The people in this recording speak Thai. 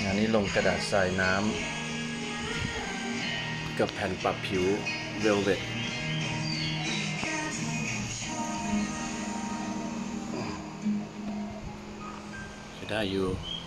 อันนี้ลงกระดาษทรายน้ำกับแผ่นปรับผิวเวลเวตได้อยู่